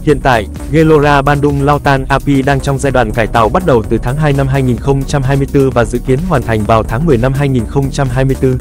Hiện tại, Gelora Bandung Lautan Api đang trong giai đoạn cải tạo bắt đầu từ tháng 2 năm 2024 và dự kiến hoàn thành vào tháng 10 năm 2024.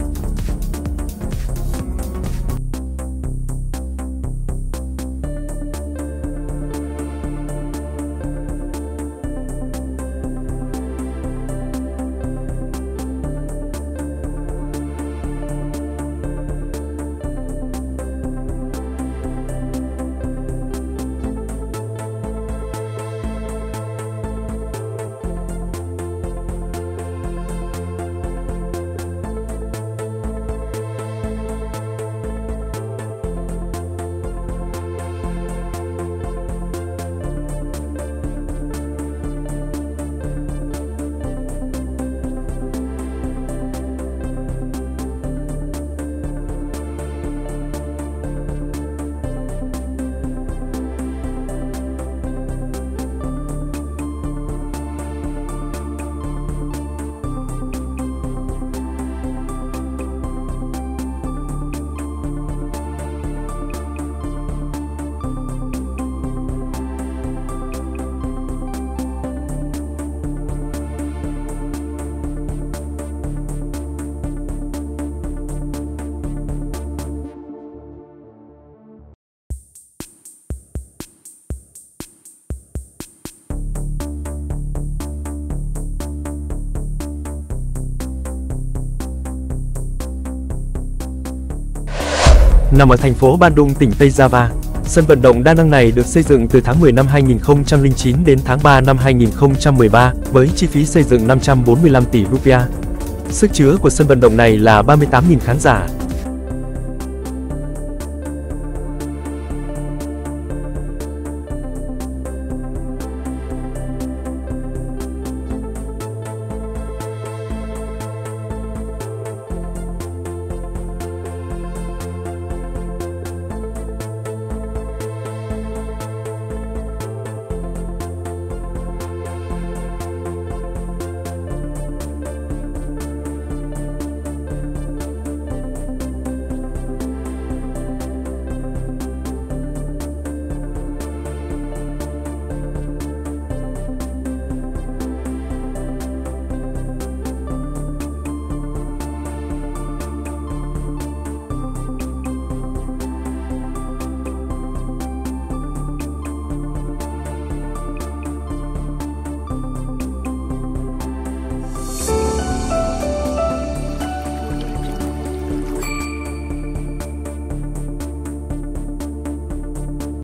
Nằm ở thành phố Bandung, tỉnh Tây Java, sân vận động đa năng này được xây dựng từ tháng 10 năm 2009 đến tháng 3 năm 2013 với chi phí xây dựng 545 tỷ rupiah. Sức chứa của sân vận động này là 38.000 khán giả.